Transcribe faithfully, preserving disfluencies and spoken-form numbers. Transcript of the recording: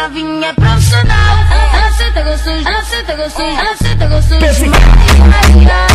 novinha é profissional. Ela senta gostoso, ela senta gostoso, ela senta gostoso.